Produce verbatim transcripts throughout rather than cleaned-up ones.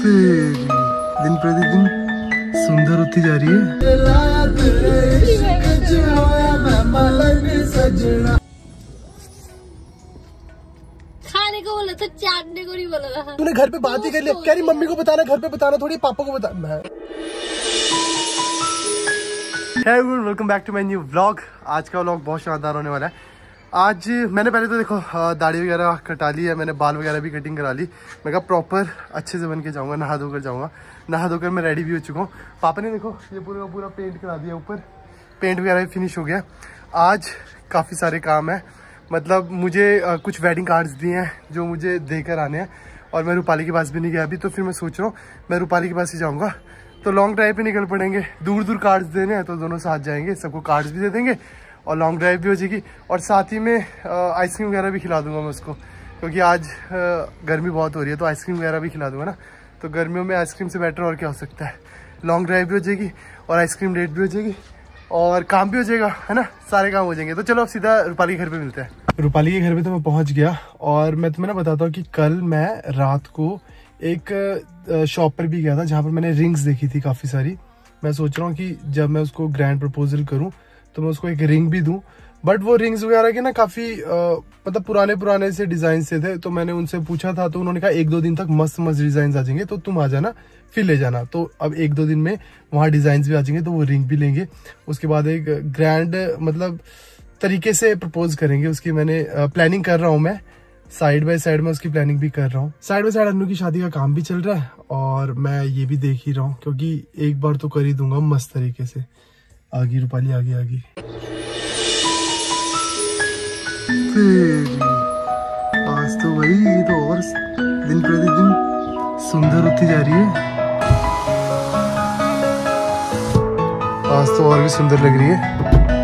तेरी दिन प्रतिदिन सुंदर होती जा रही है। खाने को बोला था, चाटने को नहीं बोला था। तूने घर पे बात ही कर लिया। कह रही मम्मी को बताना, घर पे बताना, थोड़ी पापा को बताना। Hey everyone, welcome back to my new vlog। आज का व्लॉग बहुत शानदार होने वाला है। आज मैंने पहले तो देखो दाढ़ी वगैरह कटा ली है, मैंने बाल वगैरह भी कटिंग करा ली। मैं कहा प्रॉपर अच्छे से बन के जाऊंगा, नहा धोकर जाऊंगा। नहा धोकर मैं रेडी भी हो चुका हूँ। पापा ने देखो ये पूरा पूरा पेंट करा दिया, ऊपर पेंट वगैरह भी फिनिश हो गया। आज काफ़ी सारे काम है, मतलब मुझे आ, कुछ वेडिंग कार्ड्स दिए हैं जो मुझे देकर आने हैं, और मैं रूपाली के पास भी नहीं गया अभी। तो फिर मैं सोच रहा हूँ मैं रूपाली के पास ही जाऊँगा। तो लॉन्ग ड्राइव पे निकल पड़ेंगे, दूर दूर कार्ड्स देने हैं तो दोनों साथ जाएंगे, सबको कार्ड्स भी दे देंगे और लॉन्ग ड्राइव भी हो जाएगी। और साथ ही में आइसक्रीम वगैरह भी खिला दूंगा मैं उसको, क्योंकि आज गर्मी बहुत हो रही है तो आइसक्रीम वगैरह भी खिला दूंगा ना। तो गर्मियों में आइसक्रीम से बेटर और क्या हो सकता है। लॉन्ग ड्राइव भी हो जाएगी और आइसक्रीम डेट भी हो जाएगी और काम भी हो जाएगा, है ना, सारे काम हो जाएंगे। तो चलो अब सीधा रूपाली के घर पे मिलते हैं। रूपाली के घर पे तो मैं पहुंच गया, और मैं तुम्हें ना बताता हूँ कि कल मैं रात को एक शॉप पर भी गया था जहाँ पर मैंने रिंग्स देखी थी काफ़ी सारी। मैं सोच रहा हूँ कि जब मैं उसको ग्रैंड प्रपोजल करूँ तो मैं उसको एक रिंग भी दूँ। बट वो रिंग्स वगैरह के ना काफ़ी मतलब पुराने पुराने से डिज़ाइन से थे। तो मैंने उनसे पूछा था तो उन्होंने कहा एक दो दिन तक मस्त मस्त डिज़ाइन आ जाएंगे, तो तुम आ जाना फिर ले जाना। तो अब एक दो दिन में वहाँ डिज़ाइन भी आ जाएंगे, तो वो रिंग भी लेंगे। उसके बाद एक ग्रैंड मतलब तरीके से प्रपोज करेंगे। उसकी मैंने प्लानिंग कर रहा हूँ, मैं साइड बाय साइड में उसकी प्लानिंग भी कर रहा हूँ। साइड बाय साइड अन्नू की शादी का काम भी चल रहा है और मैं ये भी देख ही रहा हूँ, क्योंकि एक बार तो कर ही दूंगा मस्त तरीके से। आगे रूपाली, आगे आगे। आज तो भाई ये तो और दिन प्रतिदिन सुंदर होती जा रही है। आज तो और भी सुंदर लग रही है।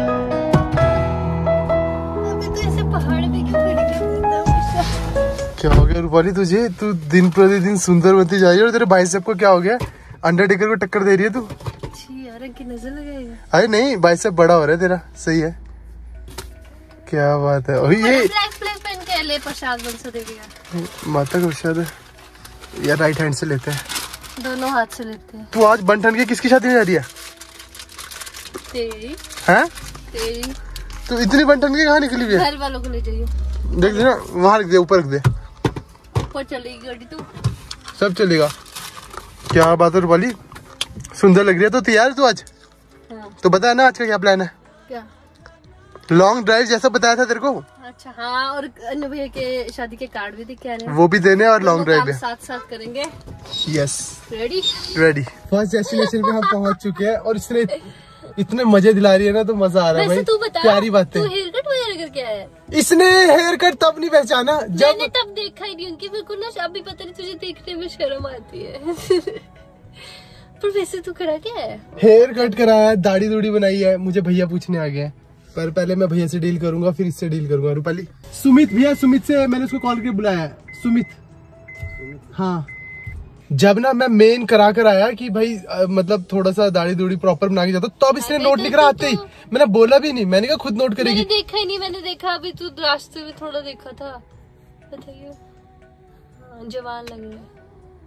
क्या हो गया रूपाली तुझे? तू दिन प्रतिदिन सुंदर बनती जा रही है। और तेरे बाइसेप को क्या हो गया? अंडरटेकर को टक्कर दे रही है तू। यार की नजर लगाएगा। अरे नहीं, बाइसेप बड़ा हो रहा है तेरा, सही है। क्या बात है। और ये ब्लैक ब्लैक पेन के ले प्रसाद बंसो देवी का माता का प्रसाद है यार। राइट हैंड से लेते हैं, दोनों हाथ से लेते हैं। तू आज बन ठन के किसकी शादी में जा रही है? तेरी। हैं? तेरी। तू इतनी बन ठन के कहाँ निकली हुई है? घर वालों को ले जाइए। देख दे ना, वहाँ रख दे, ऊपर रख दे। ऊपर चलेगी गाड़ी तो सब चलेगा। क्या बात है रूपाली, सुंदर लग रही है। तो तैयार तू आज? हाँ। तो बता ना आज का क्या प्लान है? क्या? लॉन्ग ड्राइव जैसा बताया था तेरे को। अच्छा हाँ, और अन्नू भैया के शादी के कार्ड भी दिखे आ रहे हैं, वो भी देने और लॉन्ग ड्राइव साथ साथ करेंगे। Yes, ready ready. First destination पे हम पहुंच चुके हैं और इसने इतने मजे दिला रही है ना, तो मजा आ रहा है भाई। तू बता, प्यारी बात है। तू हेयर कट वगैरह करके आया है? इसने हेयर कट तब नहीं पहचाना जब मैंने तब देखा ही नहीं उनकी। बिल्कुल ना, अभी पता नहीं तुझे देखने में शर्म आती है। पर वैसे तू करा क्या है? हेयर कट कराया, दाढ़ी दूढ़ी बनाई है। मुझे भैया पूछने आ गया, पर पहले मैं भैया से डील करूंगा, फिर इससे डील करूंगा। रूपाली, सुमित भैया, सुमित से मैंने उसको कॉल करके बुलाया है। सुमित, हाँ। जब ना मैं मेन करा कर आया कि भाई आ, मतलब थोड़ा सा दाढ़ी दूढ़ी प्रॉपर बना के जाता, तो अब इसने नोट नहीं करा आते ही। मैंने बोला भी नहीं, मैंने कहा खुद नोट करेगी। मैंने देखा ही नहीं, मैंने देखा अभी तू रास्ते में थोड़ा देखा था। बताइए, हाँ, जवान लग रहा है।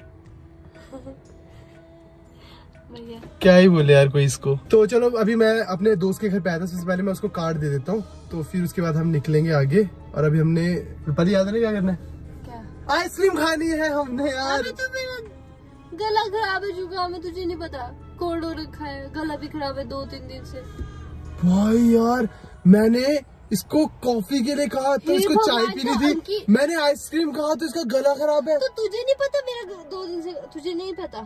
क्या ही बोले यार कोई इसको। तो चलो अभी मैं अपने दोस्त के घर पे आया था, सबसे पहले मैं उसको कार्ड दे देता हूँ, तो फिर उसके बाद हम निकलेंगे आगे। और अभी हमने रूपाली याद नहीं क्या करना है? क्या? आइसक्रीम खानी है हमने यार। अभी तो मेरा गला खराब है, जुकाम है, तुझे नहीं पता? कोल्ड हो रखा है, गला भी खराब है दो तीन दिन से। भाई यार, मैंने इसको कॉफी के लिए कहा तो इसको चाय पीनी थी, मैंने आइसक्रीम कहा तो इसका गला खराब है। तो तुझे नहीं पता मेरा दो दिन से? तुझे नहीं पता?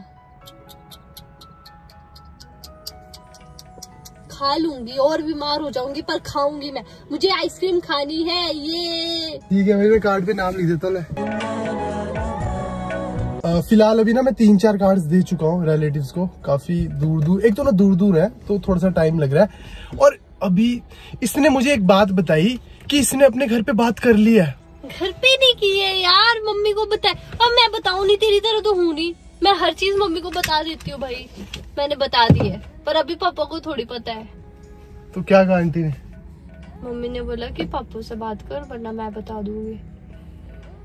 खा लूंगी और बीमार हो जाऊंगी, पर खाऊंगी मैं। मुझे आइसक्रीम खानी है ये। ठीक है, मैं कार्ड पे नाम लिख देता हूँ। फिलहाल अभी ना मैं तीन चार कार्ड्स दे चुका हूँ रिलेटिव्स को, काफी दूर दूर। एक तो ना दूर दूर है तो थोड़ा सा टाइम लग रहा है। और अभी इसने मुझे एक बात बताई कि इसने अपने घर पे बात कर ली है। घर पे नहीं की है यार, मम्मी को बताए। अब मैं बताऊं नहीं, तेरी तरह तो हूँ नहीं, मैं हर चीज मम्मी को बता देती हूँ भाई। मैंने बता दी है, पर अभी पापा को थोड़ी पता है। तो क्या कहा आंटी ने? मम्मी ने बोला कि पापा से बात कर, वरना मैं बता दूंगी।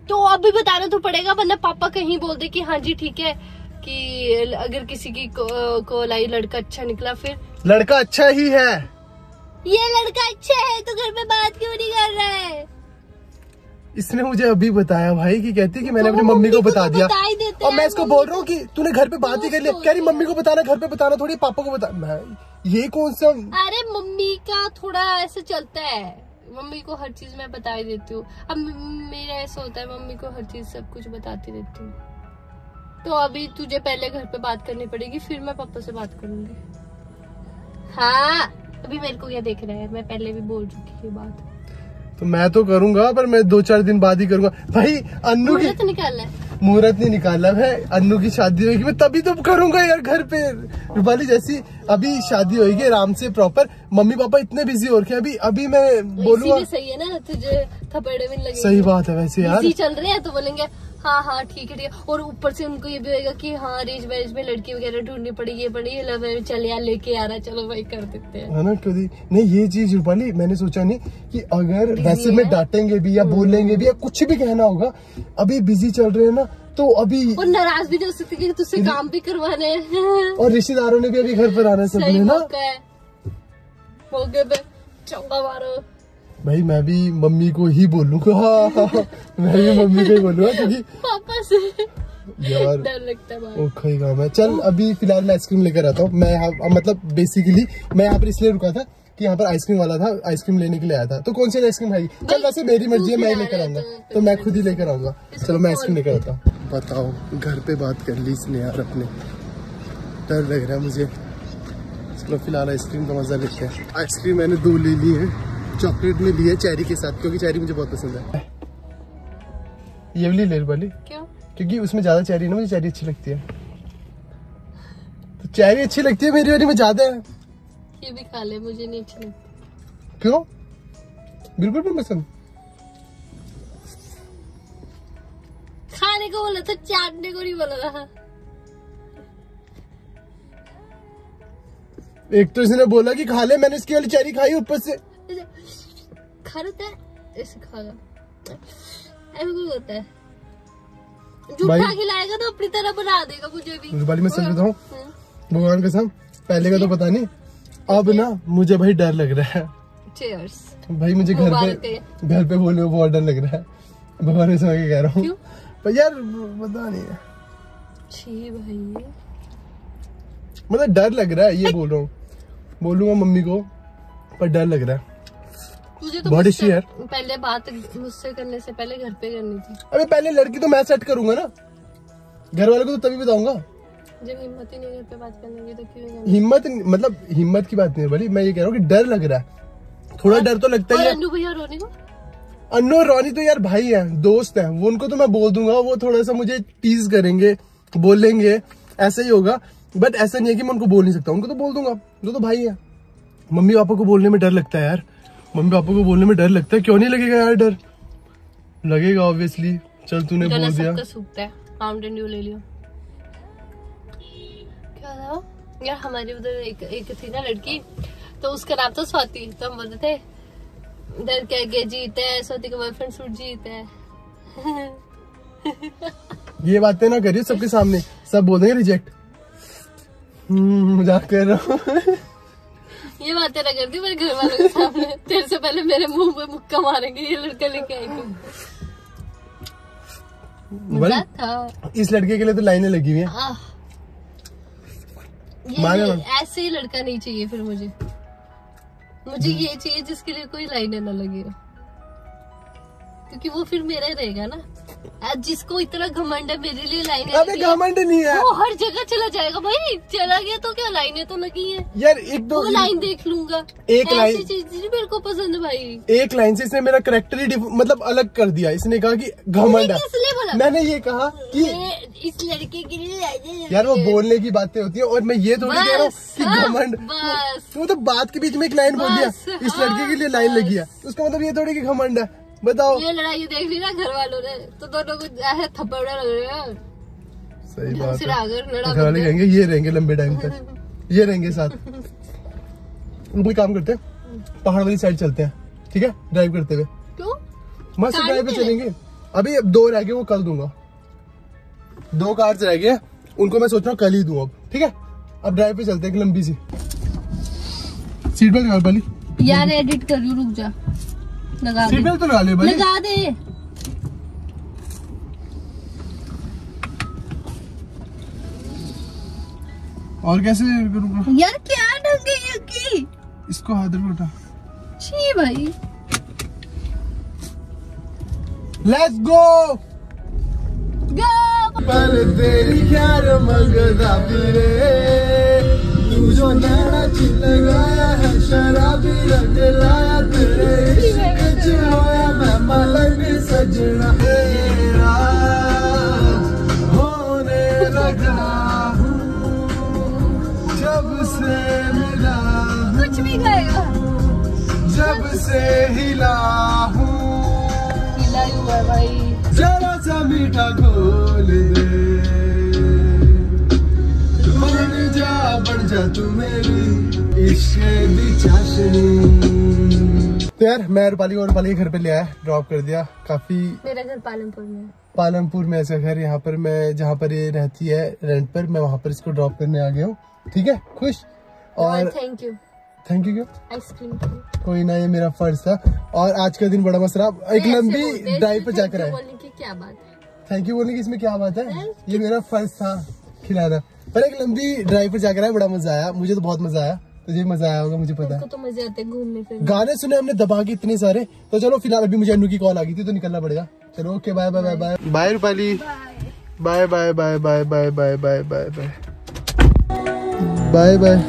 तो अभी बताना तो पड़ेगा, वरना पापा कहीं बोल दे कि हाँ जी ठीक है, कि अगर किसी की को, को लाई लड़का अच्छा निकला फिर। लड़का अच्छा ही है, ये लड़का अच्छा है तो घर पे बात क्यों नहीं कर रहा है? इसने मुझे अभी बताया भाई कि कहती कि मैंने तो अपनी मम्मी को बता तो दिया, बता और मैं इसको बोल रहा हूँ कि तूने घर पे बात ही कर लिया। कह रही मम्मी को बताना, घर पे बताना थोड़ी, पापा को बता। मैं ये कौन सा? अरे मम्मी का थोड़ा ऐसे चलता है, मम्मी को हर चीज मैं बता ही देती हूँ। अब मेरा ऐसा होता है, मम्मी को हर चीज सब कुछ बताती रहती हूँ। तो अभी तुझे पहले घर पे बात करनी पड़ेगी, फिर मैं पापा से बात करूंगी। हाँ अभी मेरे को क्या देख रहा है, मैं पहले भी बोल चुकी है बात। तो मैं तो करूंगा, पर मैं दो चार दिन बाद ही करूंगा भाई। अन्नू की मुहूर्त निकालना है, मुहूर्त नहीं निकाला है, अन्नू की शादी होगी मैं तभी तो करूंगा यार घर पे। रूपाली जैसी अभी शादी होगी आराम से प्रॉपर, मम्मी पापा इतने बिजी हो रखे हैं अभी अभी मैं बोलूंगा। सही है ना, तुझे थप्पड़े भी लगेंगे। सही बात है वैसे यार, चल रहे हैं तो बोलेंगे हाँ हाँ ठीक है ठीक है। और ऊपर से उनको ये भी होगा कि हाँ अरेंज मैरिज में लड़की वगैरह ढूंढनी पड़ेगी, ये पड़ेगी, लव मैरिज चल यार लेके आ रहा है, चलो भाई कर देते हैं, है ना। क्यों नहीं ये चीज रूपाली मैंने सोचा नहीं कि अगर वैसे में डांटेंगे भी या बोलेंगे भी या कुछ भी कहना होगा, अभी बिजी चल रहे हैं ना, तो अभी और नाराज भी नहीं हो सकते कि तुझसे काम भी करवाने हैं, और रिश्तेदारों ने भी अभी घर पर आना सबने ना, मौके पे चौका मारो। भाई मैं भी मम्मी को ही बोलूंगा, हाँ, हाँ, मैं भी मम्मी को ही बोलूंगा क्योंकि पापा से यार डर लगता है। ओखा ही काम है। चल अभी फिलहाल मैं आइसक्रीम लेकर आता हूँ। मैं यहाँ मतलब बेसिकली मैं यहाँ पर इसलिए रुका था कि यहाँ पर आइसक्रीम वाला था, आइसक्रीम लेने के लिए आया था। तो कौन सी आइसक्रीम खाएगी? चल वैसे मेरी मर्जी है, मैं लेकर आऊंगा, तो मैं खुद ही लेकर आऊंगा। चलो मैं आइसक्रीम लेकर आता हूँ। बताओ घर पे बात कर ली इसने यार अपने, डर लग रहा है मुझे। चलो फिलहाल आइसक्रीम का मजा लेते हैं। आइसक्रीम मैंने दो ले ली है, चॉकलेट में ली है चेरी के साथ, क्योंकि चेरी मुझे बहुत पसंद है। ये वाली ले वाली क्यों? क्योंकि उसमें ज्यादा चेरी ना, मुझे चेरी अच्छी लगती है, तो चेरी अच्छी लगती है, मेरी वाली में ज्यादा है। ये भी खा ले, मुझे नहीं अच्छी लगती। क्यों? बिल्कुल भी पसंद। खाने को बोला था, चाटने को नहीं बोला था। एक तो इसने बोला कि खा ले, मैंने इसकी वाली चेरी खाई ऊपर से। खा लेता है ऐसे, खागा ऐसा कोई होता है, झूठा खिलाएगा तो अपनी तरह बना देगा मुझे भी। रूपाली मैं सच बताऊं, भगवान कसम पहले का तो पता नहीं, अब ना मुझे भाई डर लग रहा है। Cheers. भाई मुझे घर पे घर पे बोलने में बहुत डर लग रहा है, भगवान ने समझ के कह रहा हूँ, पर यार पता नहीं है। छी भाई मतलब डर लग रहा है, ये बोल रहा हूँ, बोलूंगा मम्मी को, पर डर लग रहा है मुझे तो। बहुत इश्यू यार, पहले बात मुझसे करने से पहले घर पे करनी थी। अबे पहले लड़की तो मैं सेट करूंगा ना, घर वालों को तो तभी बताऊंगा। जब हिम्मत ही नहीं घर पे बात करने की तो क्यों? हिम्मत मतलब हिम्मत की बात नहीं है बड़ी, मैं ये कह रहा हूँ कि डर लग रहा है, थोड़ा डर तो लगता है। अन्नू भैया रोनी को, अन्नू और रोनी तो यार भाई है, दोस्त है, वो उनको तो मैं बोल दूंगा, वो थोड़ा सा मुझे टीज करेंगे, बोलेंगे, ऐसा ही होगा। बट ऐसा नहीं है कि मैं उनको बोल नहीं सकता, उनको तो बोल दूंगा, वो तो भाई है। मम्मी पापा को बोलने में डर लगता है यार, मम्मी पापा को बोलने में डर लगता है। क्यों नहीं लगेगा यार, डर लगेगा ऑब्वियसली। चल तूने बोल दिया, सूखता है, माउंटेन ड्यू ले लियो। क्या था यार, हमारे उधर एक एक थी ना लड़की, तो उसका नाम था स्वाति, तो हम बोलते थे डर के आगे जीत है, स्वाति का बॉयफ्रेंड सूट जीत है। ये बातें ना करिए सबके सामने, सब बोल देंगे रिजेक्ट। मजाक कर रहा हूँ। ये बातें ना करती मेरे घर वालों के सामने, तेरे से पहले मेरे मुंह पे मुक्का मारेंगे, ये लड़का लेके आई थी। मजाक था। इस लड़के के लिए तो लाइनें लगी हुई हैं। ये ऐसे ही लड़का नहीं चाहिए फिर मुझे, मुझे ये चाहिए जिसके लिए कोई लाइनें ना लगे, क्योंकि वो फिर मेरा ही रहेगा ना। जिसको इतना घमंड है मेरे लिए लाइनें, अबे घमंड नहीं है, वो हर जगह चला जाएगा भाई, चला गया तो क्या, लाइनें तो लगी है यार। एक दो लाइन देख लूंगा, एक लाइन, ऐसी चीज मेरे को पसंद है भाई। एक लाइन से इसने मेरा करेक्टर ही मतलब अलग कर दिया। इसने कहा कि घमंड है, मैंने ये कहा कि इस लड़के के लिए यार वो बोलने की बातें होती है, और मैं ये थोड़ी कह रहा हूँ कि घमंड, तो तो बात के बीच में एक लाइन बोल दिया, इस लड़के के लिए लाइन लगी है, उसका मतलब ये थोड़ी कि घमंड है। बताओ, ये लड़ाई देख ली ना घर वालों ने, तो दोनों को ऐसे थप्पड़ लग रहे हैं। सही बात है, घर वाले कहेंगे ये रहेंगे लंबे टाइम तक, ये रहेंगे साथ। कोई काम करते हैं, पहाड़ वाली साइड चलते हैं, ठीक है, ड्राइव करते हुए। क्यों? मस्त ड्राइव पे चलेंगे, अभी अब दो रह गए, वो कल दूंगा। दो कार्ड्स रह गए, उनको मैं सोच रहा हूँ कल ही दूं अब। ठीक है, अब ड्राइव पे चलते हैं, एक लंबी सी सीट बेल्ट लगा बाली। यार एडिट कर रही, रुक जा, लगा सीट बेल्ट तो लगा ले बाली, लगा दे। और कैसे करूँगा यार, क्या ढंग है ये की? इसको हाथ में उठा। छी भाई, लेट्स गो गो। पर तेरी ख्याल मंगदा फिरे, तू जो नैना चिल लगाया है, शराबी रंग लाया तेरे इश्क च होया मैं मलंग सजना। तेरा होने लगा जब से मिला, कुछ भी कहेगा, जब से हिला हूँ, हिला हुआ है भाई। जरा सा मीठा खोल दे, बन जा बन जा तू मेरी इश्क दी चाशनी। तो यार मैं रूपाली को रूपाली के घर पे ले आया, ड्रॉप कर दिया। काफी, मेरा घर पालमपुर में है। पालमपुर में ऐसा घर, यहाँ पर मैं जहाँ पर ये रहती है रेंट पर, मैं वहाँ पर इसको ड्रॉप करने आ गया हूँ। ठीक है, खुश? और थैंक यू। थैंक यू क्यों? आइसक्रीम कोई ना, ये मेरा फर्ज था। और आज का दिन बड़ा मसला, एक लंबी ड्राइव पर जाकर आए। बोलने की क्या बात है? थैंक यू बोलने की इसमें क्या बात है? ये मेरा फर्ज था खिलाना। पर एक लंबी ड्राइव पर जाकर आए, बड़ा मजा आया। मुझे तो बहुत मजा आया, तुझे मजा आया होगा मुझे पता है। तो मजे आते घूमने फिरने। गाने सुने हमने दबा के इतने सारे। तो चलो फिलहाल अभी मुझे अन्नू की कॉल आ गई थी, तो निकलना पड़ेगा। चलो okay, bye bye bye bye bye Rupali, bye bye bye bye bye bye bye bye bye bye bye.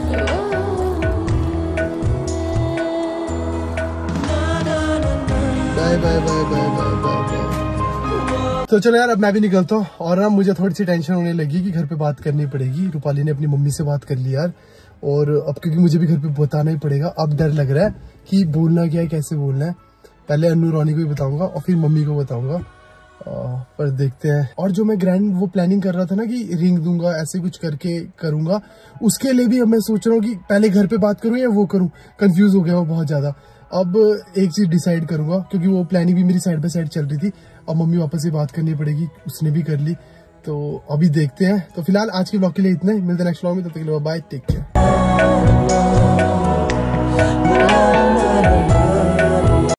Bye bye bye bye bye bye. तो चलो यार अब मैं भी निकलता हूँ। और ना मुझे थोड़ी सी टेंशन होने लगी कि घर पे बात करनी पड़ेगी। रूपाली ने अपनी मम्मी से बात कर ली यार, और अब क्योंकि मुझे भी घर पे बताना ही पड़ेगा। अब डर लग रहा है कि बोलना क्या है, कैसे बोलना है। पहले अन्नू रोनी को ही बताऊंगा और फिर मम्मी को बताऊंगा, पर देखते हैं। और जो मैं ग्रैंड वो प्लानिंग कर रहा था ना कि रिंग दूंगा, ऐसे कुछ करके करूंगा, उसके लिए भी अब मैं सोच रहा हूँ कि पहले घर पे बात करूँ या वो करूँ। कंफ्यूज हो गया वो बहुत ज्यादा। अब एक चीज डिसाइड करूंगा, क्योंकि वो प्लानिंग भी मेरी साइड बाय साइड चल रही थी। अब मम्मी वापस से बात करनी पड़ेगी, उसने भी कर ली। तो अभी देखते हैं। तो फिलहाल आज के ब्लॉग के लिए इतना ही, मिलते हैं नेक्स्ट ब्लॉग में। तब तक के लिए बाय, टेक केयर।